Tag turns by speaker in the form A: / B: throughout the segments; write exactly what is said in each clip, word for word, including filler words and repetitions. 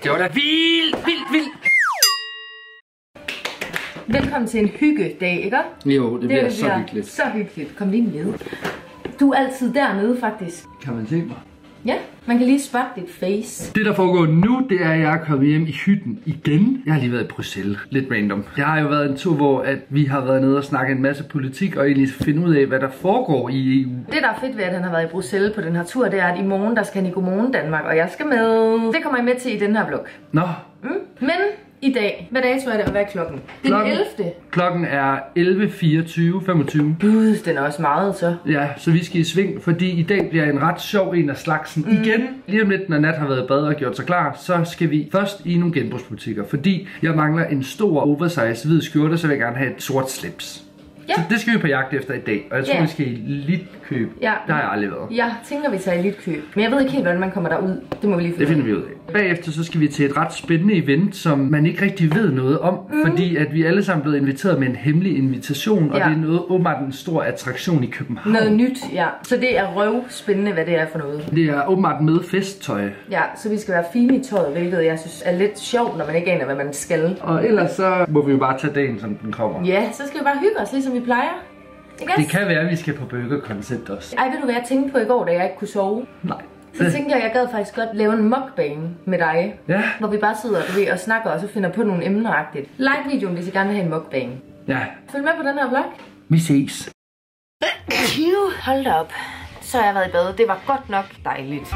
A: Det var da vildt, vildt, vildt.
B: Velkommen til en hyggedag, ikke?
A: Jo, det, det bliver
B: det
A: så
B: bliver
A: hyggeligt.
B: Så hyggeligt. Kom lige med. Du er altid dernede, faktisk.
A: Kan man se mig?
B: Ja, man kan lige spotte dit face.
A: Det der foregår nu, det er, at jeg er kommet hjem i hytten igen. Jeg har lige været i Bruxelles. Lidt random. Jeg har jo været en tur, hvor at vi har været nede og snakke en masse politik, og egentlig finde ud af, hvad der foregår i E U.
B: Det, der er fedt ved, at han har været i Bruxelles på den her tur, det er, at i morgen, der skal han i Godmorgen Danmark, og jeg skal med. Det kommer jeg med til i den her vlog.
A: Nå.
B: Mm. Men i dag, hvad dato er det, og hvad er klokken? Det er
A: klokken,
B: den ellevte.
A: Klokken er elleve fireogtyve femogtyve.
B: Gud, den er også meget så.
A: Ja, så vi skal i sving, fordi i dag bliver en ret sjov en af slagsen mm. igen. Lige om lidt, når Nat har været i bad og gjort sig klar, så skal vi først i nogle genbrugsbutikker, fordi jeg mangler en stor oversize hvid skjorte, så vil jeg gerne have et sort slips. Ja. Så det skal vi på jagt efter i dag, og jeg tror, yeah. vi skal i Litkøb. Ja. Der har jeg aldrig været.
B: Jeg tænker, vi tager i Litkøb. Men jeg ved ikke helt, hvordan man kommer derud. Det må vi lige finde.
A: Det finder vi ud af. Bagefter så skal vi til et ret spændende event, som man ikke rigtig ved noget om. Mm. Fordi at vi alle sammen er blevet inviteret med en hemmelig invitation, og ja. det er noget åbenbart en stor attraktion i København.
B: Noget nyt, ja. Så det er røvspændende, hvad det er for noget.
A: Det er åbenbart med festtøj.
B: Ja, så vi skal være fine i tøjet, hvilket jeg synes er lidt sjovt, når man ikke aner, hvad man skal.
A: Og ellers så må vi jo bare tage dagen, som den kommer.
B: Ja, så skal vi bare hygge os, ligesom vi plejer.
A: Det kan være, at vi skal på Burger Concept også.
B: Ej, ved du hvad jeg tænkte på i går, da jeg ikke kunne sove?
A: Nej.
B: Så tænkte jeg, at jeg gad faktisk godt lave en mukbang med dig. Ja. Hvor vi bare sidder ved, og snakker, og så finder på nogle emneragtigt. Like videoen, hvis I gerne vil have en mukbang.
A: Ja.
B: Følg med på den her vlog.
A: Vi ses.
B: Hold da op. Så har jeg været i bad. Det var godt nok dejligt.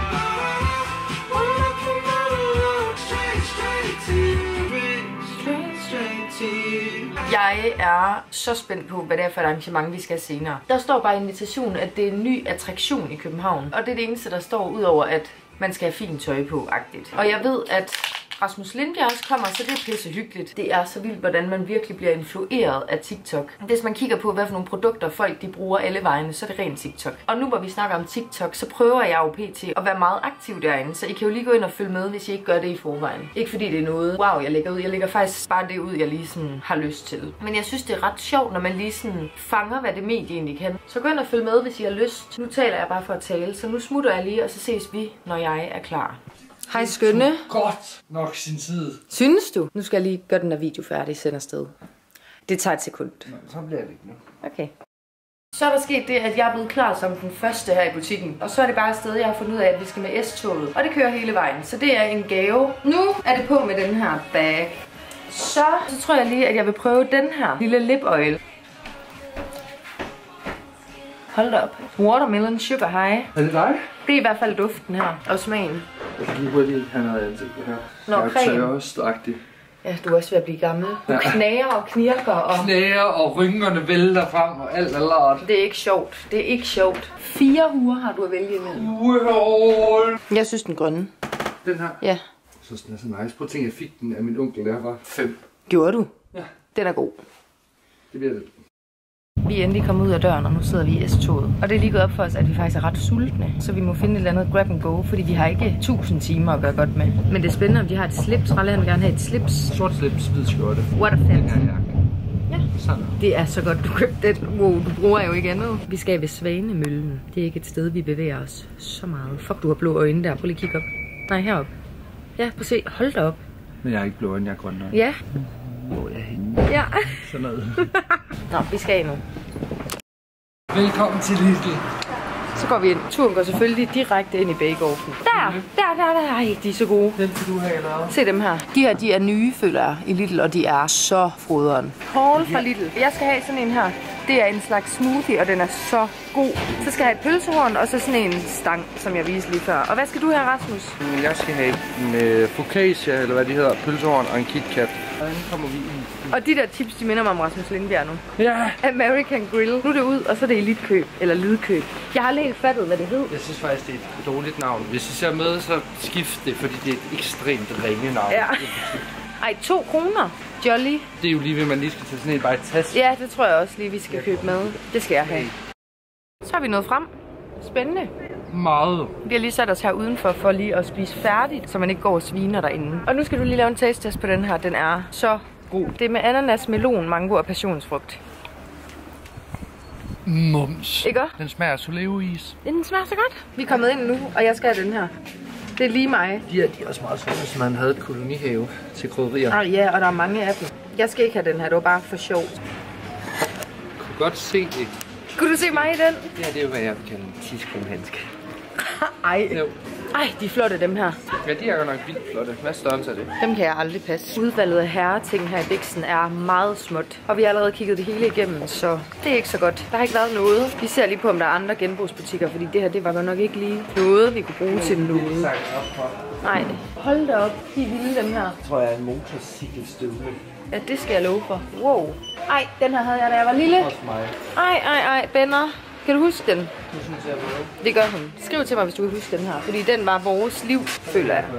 B: Jeg er så spændt på, hvad det er for et arrangement, vi skal have senere. Der står bare i invitationen, at det er en ny attraktion i København. Og det er det eneste, der står, udover at man skal have fint tøj på-agtigt. Og jeg ved, at Rasmus Lindbjerg også kommer, så det er pisse hyggeligt. Det er så vildt, hvordan man virkelig bliver influeret af TikTok. Hvis man kigger på, hvad for nogle produkter folk de bruger alle vejene, så er det rent TikTok. Og nu hvor vi snakker om TikTok, så prøver jeg jo pt. At være meget aktiv derinde. Så I kan jo lige gå ind og følge med, hvis I ikke gør det i forvejen. Ikke fordi det er noget, wow, jeg lægger ud. Jeg lægger faktisk bare det ud, jeg lige sådan har lyst til. Men jeg synes, det er ret sjovt, når man lige sådan fanger, hvad det medie egentlig kan. Så gå ind og følg med, hvis I har lyst. Nu taler jeg bare for at tale, så nu smutter jeg lige, og så ses vi, når jeg er klar. Hej skønne.
A: Godt nok sin tid.
B: Synes du? Nu skal jeg lige gøre den der video færdig, sende afsted. Det tager et sekund.
A: Nå, så bliver det ikke nu.
B: Okay. Så er der sket det, at jeg er blevet klar som den første her i butikken. Og så er det bare et sted, jeg har fundet ud af, at vi skal med S-toget. Og det kører hele vejen, så det er en gave. Nu er det på med den her bag. Så, så tror jeg lige, at jeg vil prøve den her lille lip oil. Hold da op. Watermelon sugar high.
A: Er det dig?
B: Det er i hvert fald duften her, og smagen.
A: Jeg kan lige hurtigt have noget ansigt her.
B: Nå,
A: jeg er tørrestagtig.
B: Ja, du er også ved at blive gammel. Du ja. knager og knirker og...
A: Knæer og rynkerne vælter frem og alt er lort.
B: Det er ikke sjovt. Det er ikke sjovt. Fire uger har du at vælge imellem.
A: Uhold.
B: Jeg synes den grønne.
A: Den her?
B: Ja.
A: Jeg synes den er så nice. Prøv at tænke, jeg fik den af min onkel, der var fem.
B: Gjorde du?
A: Ja.
B: Den er god.
A: Det bliver det.
B: Vi er endelig kommet ud af døren, og nu sidder vi i S-toget. Og det er lige gået op for os, at vi faktisk er ret sultne. Så vi må finde et eller andet grab and go, fordi vi har ikke tusind timer at gøre godt med. Men det er spændende, om de har et slips. Ralle vil gerne have et slips.
A: Sort slips, hvid skjorte.
B: What a fancy.
A: Ja. Sådan.
B: Det er så godt, du købte det. Wow, du bruger jo ikke andet. Vi skal ved Svanemøllen. Det er ikke et sted, vi bevæger os så meget. Fuck, du har blå øjne der. Prøv lige at kigge op. Nej, herop. Ja, prøv at se. Hold da op.
A: Men jeg er ikke blå øjne, jeg er grønne øjne.
B: Ja.
A: Hvor er jeg henne?
B: Ja.
A: Sådan noget.
B: Nå, vi skal af nu.
A: Velkommen til Lidl.
B: Så går vi ind. Turen går selvfølgelig direkte ind i bake-offen. Der, der, der, der. Ej, de er så gode.
A: Den skal du have, eller?
B: Se dem her. De her, de er nye, føler jeg, i Lidl, og de er så froderen. Paul fra Lidl. Jeg skal have sådan en her. Det er en slags smoothie, og den er så god. Så skal jeg have et pølsehorn, og så sådan en stang, som jeg viste lige før. Og hvad skal du have, Rasmus?
A: Jeg skal have en uh, focaccia, eller hvad de hedder, pølsehorn og en KitKat. Hvordan kommer vi ind?
B: Og de der tips, de minder mig om Rasmus Lindbjerg nu.
A: Ja.
B: American Grill. Nu er det ud, og så er det Elitkøb, eller Lidkøb. Jeg har aldrig helt fattet, hvad det hed.
A: Jeg synes faktisk, det er et dårligt navn. Hvis I ser med, så skift det, fordi det er et ekstremt ringe navn.
B: Ja. Ej, to kroner. Jolly.
A: Det er jo lige ved, man lige skal tage sådan en bare et taske.
B: Ja, det tror jeg også lige, vi skal købe med. Det skal jeg have. Så har vi nået frem. Spændende.
A: Meget.
B: Vi har lige sat os her udenfor for lige at spise færdigt, så man ikke går og sviner derinde. Og nu skal du lige lave en taste test på den her. Den er så god. Det er med ananas, melon, mango og passionsfrugt.
A: Mums.
B: Ikke?
A: Den smager af soleois.
B: Den smager så godt. Vi er kommet ind nu, og jeg skal have den her. Det er lige mig.
A: De er, de er også meget søde, hvis man havde et kolonihave til krydderier.
B: Ah, ja, og der er mange af dem. Jeg skal ikke have den her, det var bare for sjov.
A: Jeg kunne godt se det.
B: Kunne du se mig i den?
A: Det her, det er jo, hvad jeg vil kalde en tidskrumhandske.
B: Ej.
A: Jo.
B: Ej, de er flotte, dem her.
A: Ja, de er godt nok vildt flotte. Hvad størrelse er det?
B: Dem kan jeg aldrig passe. Udvalget af herreting her i Bixen er meget småt. Og vi har allerede kigget det hele igennem, så det er ikke så godt. Der har ikke været noget. Vi ser lige på, om der er andre genbrugsbutikker, fordi det her, det var godt nok ikke lige noget, vi kunne bruge til noget. Nej, hold da op. De er vilde, dem her.
A: Jeg tror, jeg er en motorcykelstøvle.
B: Ja, det skal jeg love for. Wow. Ej, den her havde jeg, da jeg var lille.
A: Også mig.
B: Ej, ej, ej, Benner. Kan du huske den?
A: Nu synes jeg, at
B: Det gør hun. Skriv til mig, hvis du kan huske den her. Fordi den var vores liv, føler jeg.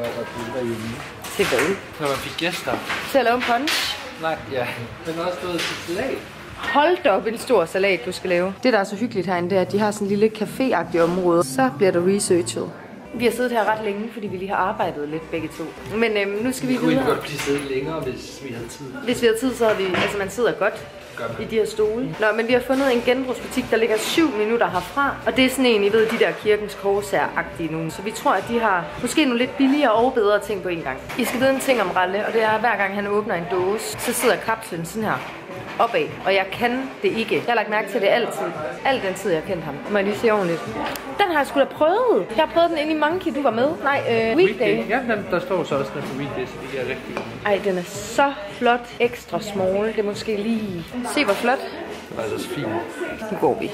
B: Til hvad?
A: Når man fik gæster.
B: Til at lave en punch.
A: Nej, ja. Den er også stået til salat.
B: Hold da op en stor salat, du skal lave. Det, der er så hyggeligt herinde, det er, at de har sådan en lille café-agtigt område. Så bliver der researchet. Vi har siddet her ret længe, fordi vi lige har arbejdet lidt begge to. Men øhm, nu skal vi, vi
A: videre. Vi kunne
B: godt
A: blive siddet længere, hvis vi havde tid.
B: Hvis vi havde tid, så havde vi... Altså, man sidder godt i de her stole. Nå, men vi har fundet en genbrugsbutik, der ligger syv minutter herfra. Og det er sådan en, I ved, de der Kirkens Korsair-agtige nogen. Så vi tror, at de har måske nogle lidt billigere og bedre ting på en gang. I skal vide en ting om Ralle, og det er, at hver gang han åbner en dåse, så sidder kapslen sådan her opad. Og jeg kan det ikke. Jeg har lagt mærke til det altid. Al den tid, jeg har kendt ham. Må jeg lige se ordentligt. Den har jeg sgu da prøvet. Jeg har prøvet den inde i Monkey, du var med. Nej, øh, Weekday.
A: Ja, der står så også den på Weekday, så det er rigtig godt.
B: Ej, den er så flot. Ekstra small. Det er måske lige... Se, hvor flot.
A: Det er altså fint.
B: Nu går vi.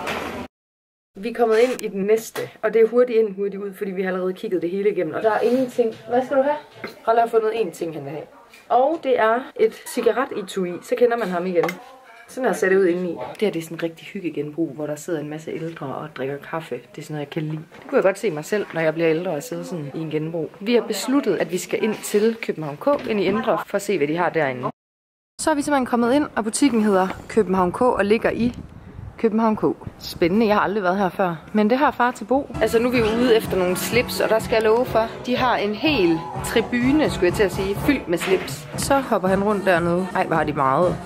B: Vi er kommet ind i den næste, og det er hurtigt ind, hurtigt ud, fordi vi har allerede kigget det hele igennem. Og der er ingenting. Hvad skal du have? Ralle har fundet én ting, han vil have. Og det er et cigaret-etui. Så kender man ham igen. Sådan her ser det ud indeni. Det her det er sådan en rigtig hyggegenbrug, hvor der sidder en masse ældre og drikker kaffe. Det er sådan noget, jeg kan lide. Det kunne jeg godt se mig selv, når jeg bliver ældre og sidder sådan i en genbrug. Vi har besluttet, at vi skal ind til København K, ind i Indre, for at se, hvad de har derinde. Så er vi simpelthen kommet ind, og butikken hedder København K og ligger i København K. Spændende, jeg har aldrig været her før. Men det har far til Bo. Altså nu er vi ude efter nogle slips, og der skal jeg love for, de har en hel tribune, skulle jeg til at sige, fyldt med slips. Så hopper han rundt dernede. Ej, hvor har de meget.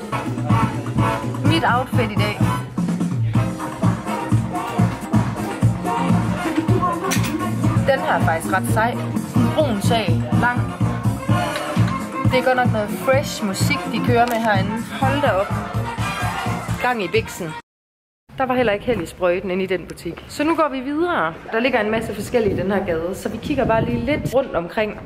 B: Mit outfit i dag. Den her er faktisk ret sej. Brun sag, lang. Det er godt nok noget fresh musik, de kører med herinde. Hold da op. Gang i Bixen. Der var heller ikke held i sprøjten inde i den butik. Så nu går vi videre. Der ligger en masse forskellige i den her gade, så vi kigger bare lige lidt rundt omkring.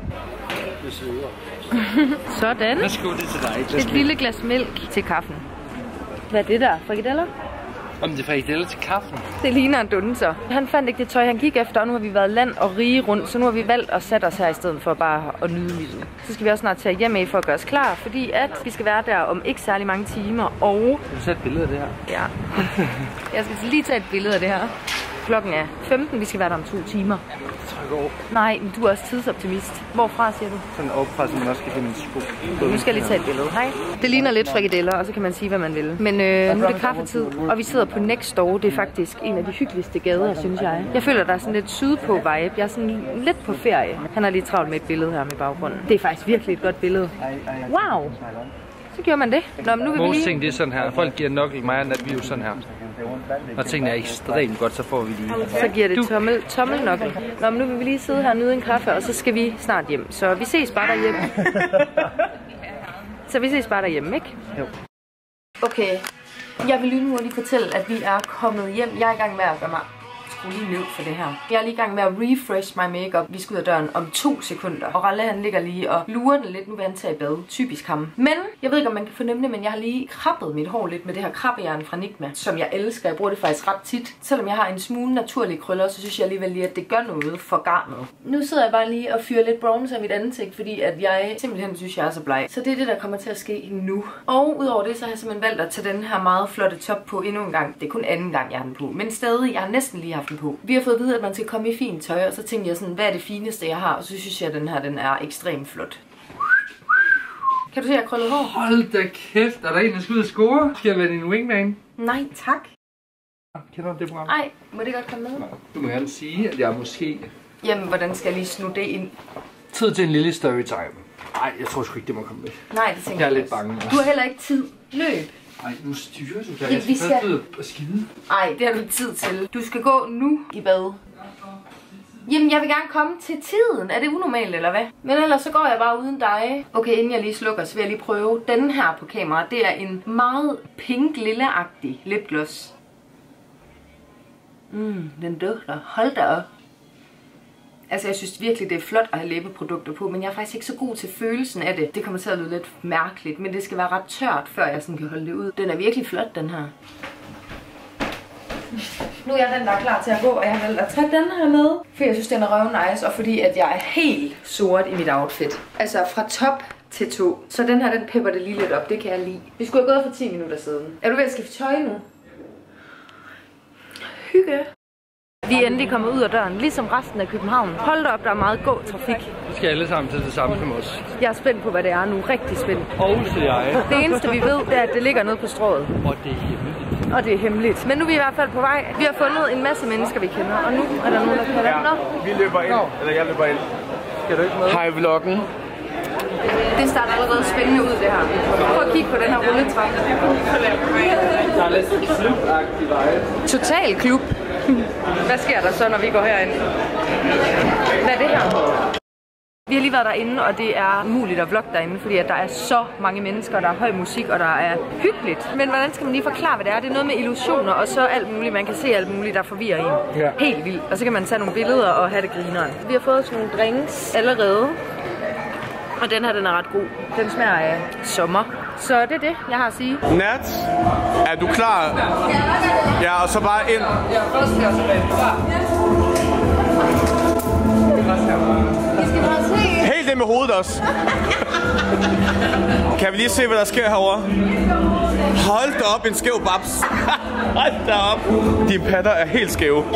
B: Sådan.
A: Værsgo, det til dig.
B: Et lille glas mælk til kaffen. Hvad er det der? Frikadeller?
A: Om det er frikadeller til kaffen?
B: Det ligner en dunser. Han fandt ikke det tøj, han gik efter, og nu har vi været land og rige rundt, så nu har vi valgt at sætte os her i stedet for bare at nyde livet. Så skal vi også snart tage hjem af for at gøre os klar, fordi at vi skal være der om ikke særlig mange timer, og...
A: Vil du sætte et billede af det her?
B: Ja. Jeg skal lige tage et billede af det her. Klokken er femten, vi skal være der om to timer.
A: Det tror jeg går.
B: Nej, men du er også tidsoptimist. Hvorfra siger du?
A: Sådan opfra, så man også kan finde en sko.
B: Nu skal jeg lige tage et billede. Hej. Det ligner lidt frikadeller, og så kan man sige, hvad man vil. Men øh, nu er det kaffetid, og vi sidder på Next Door. Det er faktisk en af de hyggeligste gader, synes jeg. Jeg føler, der er sådan lidt sydpå vibe. Jeg er sådan lidt på ferie. Han har lige travlt med et billede her med baggrunden. Det er faktisk virkelig et godt billede. Wow. Så gjorde man det. Nå, men nu vil vi lige...
A: ting, det er sådan her. Folk giver nok i mig, at vi er jo sådan her. Og tingene er ekstremt godt, så får vi lige...
B: Så giver det tommel, tommelnokkel. Nå, men nu vil vi lige sidde her og nyde en kaffe, og så skal vi snart hjem. Så vi ses bare derhjemme. Så vi ses bare derhjemme, ikke?
A: Jo.
B: Okay. Jeg vil lige nu lige fortælle, at vi er kommet hjem. Jeg er i gang med at gøre mig lige ned for det her. Jeg er lige i gang med at refresh my makeup. Vi skal ud af døren om to sekunder. Og Ralle han ligger lige og lurer den lidt. Nu vil han tage i bad. Typisk ham. Men jeg ved ikke, om man kan fornemme det, men jeg har lige krabbet mit hår lidt med det her krabbejern fra Nigma, som jeg elsker. Jeg bruger det faktisk ret tit. Selvom jeg har en smule naturlige krøller, så synes jeg alligevel lige, at det gør noget for garnet. Nu sidder jeg bare lige og fyrer lidt bronzer i mit ansigt, fordi at jeg simpelthen synes, jeg er så bleg. Så det er det, der kommer til at ske nu. Og udover det, så har jeg simpelthen valgt at tage den her meget flotte top på endnu en gang. Det er kun anden gang, jeg har den på. Men stadig, jeg har næsten lige haft på. Vi har fået at vide, at man skal komme i fint tøj, og så tænkte jeg sådan, hvad er det fineste, jeg har? Og så synes jeg, at den her den er ekstremt flot. Kan du se, at jeg har krøllet hår?
A: Hold da kæft, er der en, der skal ud og score? Skal jeg være din wingman?
B: Nej, tak.
A: Kender du det program?
B: Nej, må det godt komme med?
A: Du må gerne sige, at jeg måske...
B: Jamen, hvordan skal jeg lige snu det ind?
A: Tid til en lille storytime. Nej, jeg tror sgu ikke, det må komme med.
B: Nej, det tænker
A: jeg. Jeg er
B: jeg
A: lidt bange.
B: Du har heller ikke tid. Løb.
A: Nej, nu styrer du der.
B: Ja,
A: jeg skal, skal... ud og skide.
B: Nej, det har du tid til. Du skal gå nu i bad. Jamen, jeg vil gerne komme til tiden. Er det unormalt, eller hvad? Men ellers så går jeg bare uden dig. Okay, inden jeg lige slukker, så vil jeg lige prøve den her på kamera. Det er en meget pink lilla-agtig lipgloss. Mm, den dufter. Hold da op. Altså, jeg synes virkelig, det er flot at have læbeprodukter på, men jeg er faktisk ikke så god til følelsen af det. Det kommer til at lyde lidt mærkeligt, men det skal være ret tørt, før jeg sådan kan holde det ud. Den er virkelig flot, den her. Nu er jeg den, der er klar til at gå, og jeg har valgt at tage den her med. For jeg synes, den er røven nice, og fordi at jeg er helt sort i mit outfit. Altså fra top til to. Så den her, den pepper det lige lidt op, det kan jeg lide. Vi skulle have gået for ti minutter siden. Er du ved at skifte tøj nu? Hygge. Vi er endelig kommet ud af døren, ligesom resten af København. Hold da op, der er meget god trafik.
A: Vi skal alle sammen til det samme som os.
B: Jeg er spændt på, hvad det er nu. Rigtig spændt.
A: Og så jeg.
B: Det eneste, vi ved, det er, at det ligger nede på strået.
A: Og det er hemmeligt.
B: Og det er hemmeligt. Men nu er vi i hvert fald på vej. Vi har fundet en masse mennesker, vi kender. Og nu er der nogen, der kan være. Nå.
C: Vi løber ind. Nå. Eller jeg løber ind.
A: Skal du ikke med?
C: Hej vloggen.
B: Det starter allerede spændende ud, det her. Prøv at kigge på den her rulletrappe.
A: Der er lidt klubagtig vej.
B: Total klub. Hvad sker der så, når vi går herind? Hvad er det her? Vi har lige været derinde, og det er muligt at vlogge derinde, fordi at der er så mange mennesker, der er høj musik, og der er hyggeligt. Men hvordan skal man lige forklare, hvad det er? Det er noget med illusioner, og så alt muligt. Man kan se alt muligt, der forvirrer en. Ja. Helt vildt. Og så kan man tage nogle billeder og have det grineren. Vi har fået sådan nogle drinks allerede. Og den her, den er ret god. Den smager af sommer. Så det er det, jeg har at sige.
C: Nat, er du klar? Ja, og så bare ind.
A: Ja, først skal jeg tilbage.
B: Vi skal bare se.
C: Helt ind med hovedet også. Kan vi lige se, hvad der sker herovre? Hold da op, en skæv babs. Hold da op. Dine patter er helt skæve.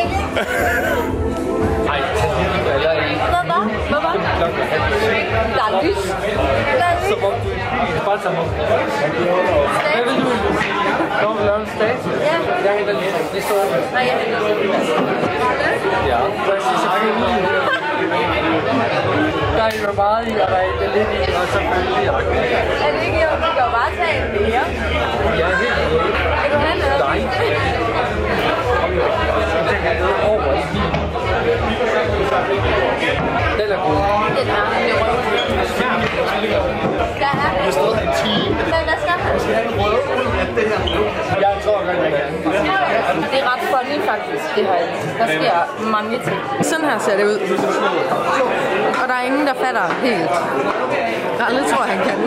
A: Ej, jeg er ikke.
B: Hvad var? Hvad var? Der er lys. Der er lys.
A: Som om du bare tager mig. Hvad vil du? Nå, vi laver en statue.
B: Ja.
A: Jeg henter lige det står der.
B: Nej, jeg henter lige.
A: Ja, selvfølgelig. Der er jo meget i, og der er lidt i, og selvfølgelig.
B: Er det ikke jo? Vi kan jo bare tage en mere.
A: Jeg er helt enig.
B: Vil du have noget?
A: Nej. Jeg tænker noget over i bilen. Den er god.
B: Den er med røv. Der er det. Jeg stod her en time. Men hvad skal han?
A: Jeg tror godt, jeg kan.
B: Det er ret funny faktisk, det her. Der sker mange ting. Sådan her ser det ud. Og der er ingen, der fatter helt. Alle tror, han kan.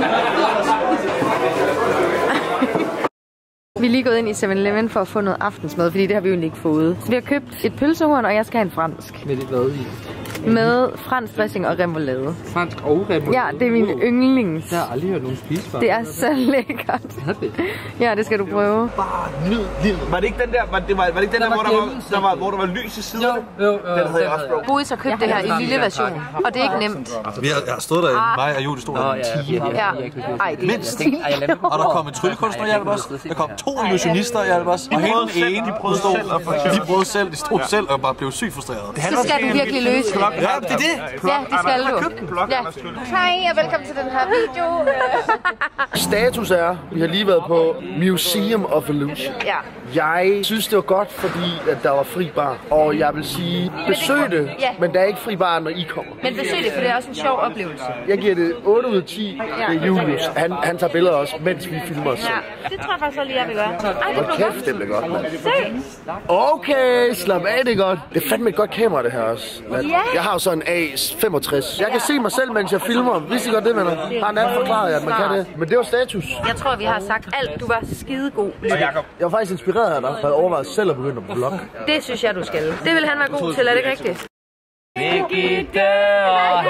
B: Vi er lige gået ind i seven eleven for at få noget aftensmad, fordi det har vi jo ikke fået. Så vi har købt et pølsehorn, og jeg skal have en fransk.
A: Med det hvad i?
B: Med fransk dressing og remoulade.
A: Fransk og remoulade?
B: Ja, det er min yndlings.
A: Jeg har aldrig hørt nogen spise før.
B: Det er så lækkert. Ja, det skal du prøve.
C: Bare nyd livet. Var det ikke den der, var det, var, var det ikke den der, der, hvor, der var, der var, hvor der var lys i siden?
A: Jo, jo, jo.
C: Den havde jeg også brugt.
B: Boris har købt det her i lille version, og det er ikke nemt.
D: Vi har, jeg har stået derinde, mig og Julie stod der en time.
B: Ja, ej, det er
D: mindst. Og der kom en tryllekunstner hjælp os. Der kom to illusionister hjælp os. Og hele den ene, de prøvede selv. De prøvede selv, de stod selv og bare blev sygt frustreret.
B: Så skal du virkelig løse det.
D: Ja, det er det.
B: Ja, det skal du. Ja. Hej og velkommen til den her video.
E: Status er, vi har lige været på Museum of Illusion.
B: Ja.
E: Jeg synes, det var godt, fordi at der var fri bar. Og jeg vil sige, besøg det,
B: Ja.
E: men der er ikke fri bar, når I kommer.
B: Men besøg det, for det er også en sjov oplevelse.
E: Jeg giver det otte ud af ti. Det er Julius. Han, han tager billeder også, mens vi filmer os selv.
B: Ja, det tror jeg faktisk også lige, jeg vil gøre. Ej, det
E: Og
B: blev
E: kæft, det bliver godt, mand.
B: Se.
E: Okay, slap af, det er godt. Det er fandme et godt kamera, det her også. Men
B: Ja.
E: jeg har jo sådan en A femogtres. Jeg kan se mig selv, mens jeg filmer. Vidste I godt det, venner? Har en app forklaret jer, at man kan det. Men det var status.
B: Jeg tror, vi har sagt alt. Du var skidegod.
E: Jeg var faktisk inspireret af dig, for jeg overvejede selv at begynde at vlogge.
B: Det synes jeg, du skal. Det vil han være god til, er det ikke rigtigt?
A: Birgitte og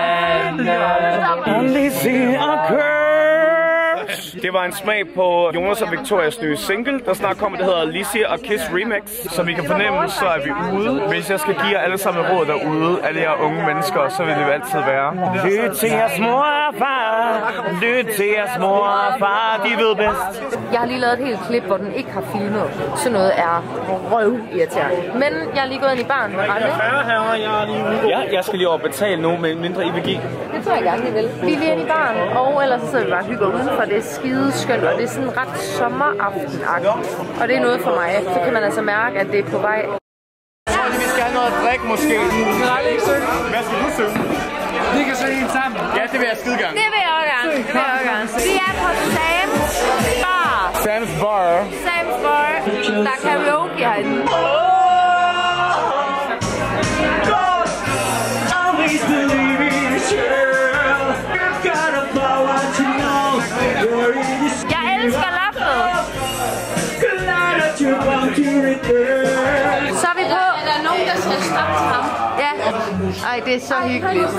A: Hanne.
C: Det var en smag på Jonas og Victorias nye single, der snart kommer, der hedder Lizzie og Kiss Remix. Så vi kan fornemme, så er vi ude. Hvis jeg skal give jer alle sammen råd derude, alle jer unge mennesker, så vil det jo altid være: lyt til jeres mor og far, lyt til jeres mor og far, de ved bedst.
B: Jeg har lige lavet et helt klip, hvor den ikke har filmet. Sådan noget er røvirriterende. Men jeg er lige gået ind i baren med Rande.
C: Ja, jeg skal lige over betale nu, med mindre I vil give.
B: Det tror jeg gerne, I vil. Vi er lige inde i baren, og ellers så sidder vi bare og hygger udenfor. Det er skide skønt, og det er sådan ret sommeraften-agtigt. Og det er noget for mig. Så kan man altså mærke, at det er på vej.
C: Jeg tror, vi skal have noget at drikke måske.
A: Jeg har ikke synge.
C: Hvad skal du synge?
A: Vi kan synge en sammen.
C: Ja, det vil jeg skide gerne.
B: Det vil jeg også gerne. Det vil jeg også gerne. Vi er på Sam's Bar.
C: Sam's Bar.
B: Sam's Bar. Der er karaoke herinde. Jeg elsker laftet. Så er vi på.
F: Er der nogen, der skal stoppe ham?
B: Ja. Ej, det er så hyggeligt.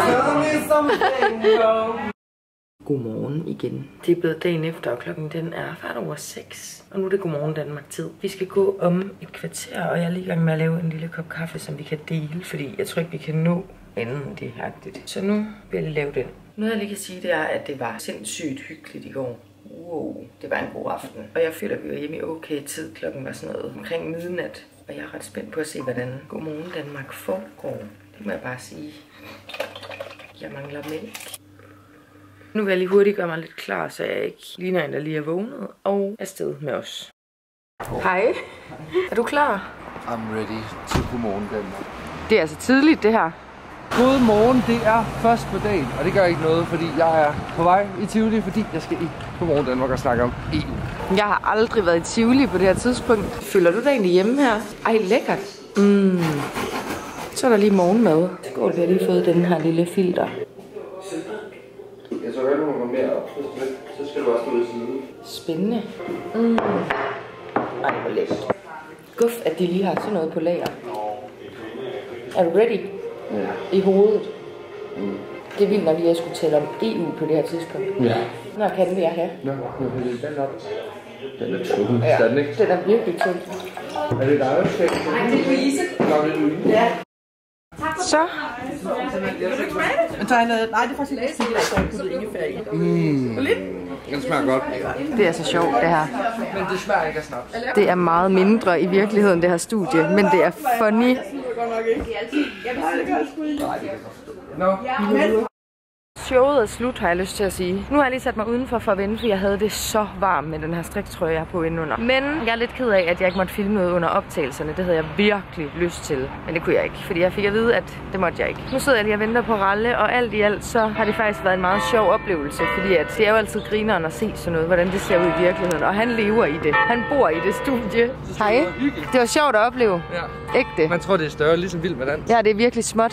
B: Godmorgen igen. Det er blevet dagen efter, og klokken den er kvart over seks. Og nu er det Godmorgen Danmark-tid. Vi skal gå om et kvarter, og jeg er lige i gang med at lave en lille kop kaffe, som vi kan dele, fordi jeg tror ikke, vi kan nå inden det er agtigt. Så nu vil jeg lave den. Noget jeg lige kan sige, det er, at det var sindssygt hyggeligt i går. Wow, det var en god aften. Og jeg føler, at vi var hjemme i okay tid. Klokken var sådan noget omkring midnat. Og jeg er ret spændt på at se, hvordan Godmorgen Danmark foregår. Det må jeg bare sige. Jeg mangler mælk. Nu vil jeg lige hurtigt gøre mig lidt klar, så jeg ikke ligner en, der lige er vågnet. Og afsted med os. Hej. Er du klar?
E: I'm ready til Godmorgen Danmark.
B: Det er altså tidligt, det her.
A: God morgen, det er først på dagen, og det gør ikke noget, fordi jeg er på vej i Tivoli, fordi jeg skal i Godmorgen Danmark og snakke om E U.
B: Jeg har aldrig været i Tivoli på det her tidspunkt. Føler du dig egentlig hjemme her? Ej, lækkert. Mm. Så er der lige morgenmad. Skål, vi har lige fået den her lille filter.
A: Jeg tror godt, du må komme mere op, så skal du også ud i siden.
B: Spændende. Mm. Ej, hvor lækkert. Guf, at de lige har sådan noget på lager. Er du ready?
A: Ja.
B: I hovedet. Mm. Det er vildt, når jeg skulle tale om E U på det her tidspunkt.
A: Ja.
B: Nå, kan vil jeg have?
A: Nå, nu vil jeg den op. Den er tung.
B: Ja,
A: den, ikke?
B: den er virkelig tung.
A: Er det dig, der skal?
F: Nej, det er Louise.
A: Nå, det er Louise.
F: Ja.
B: Så.
F: Men tager noget... Nej, det er faktisk ikke sådan, at jeg har puttet ingefær i.
A: Mm. Den smager godt.
B: Det er så sjovt, det her.
A: Men det smager ikke af snaps.
B: Det er meget mindre i virkeligheden, det her studie. Men det er funny.
A: Nå.
B: Showet er slut, har jeg lyst til at sige. Nu har jeg lige sat mig udenfor for at vente, for jeg havde det så varmt med den her striktrøje, jeg har på indenunder. Men jeg er lidt ked af, at jeg ikke måtte filme noget under optagelserne. Det havde jeg virkelig lyst til. Men det kunne jeg ikke, fordi jeg fik at vide, at det måtte jeg ikke. Nu sidder jeg lige og venter på Ralle, og alt i alt så har det faktisk været en meget sjov oplevelse. Fordi at det er jo altid grineren at se sådan noget, hvordan det ser ud i virkeligheden. Og han lever i det. Han bor i det studie. Hej. Det var sjovt at opleve.
A: Ja.
B: Ægte.
A: Man tror, det er større, ligesom Vild med Dans.
B: Ja, det er virkelig småt.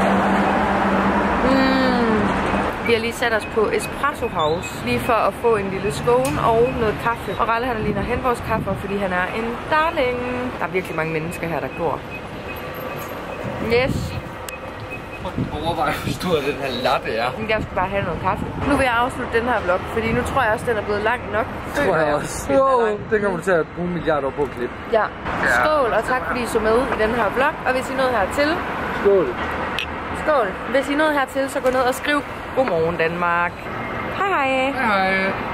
B: Vi har lige sat os på Espresso House, lige for at få en lille scone og noget kaffe. Og Ralle han er lige når hen vores kaffe, fordi han er en darling. Der er virkelig mange mennesker her, der går. Yes.
A: Overvej, hvor stor den her latte er.
B: Jeg skal bare have noget kaffe. Nu vil jeg afslutte den her vlog, fordi nu tror jeg også, den er blevet lang nok.
A: Tror jeg også. Wow. Den kommer du til at bruge milliarder år på at klippe.
B: Ja. Skål, og tak fordi I så med i den her vlog. Og hvis I nåede hertil...
A: Skål.
B: Skål. Hvis I nåede hertil, så gå ned og skriv Godmorgen Danmark. Hej hej.
A: Hej hej.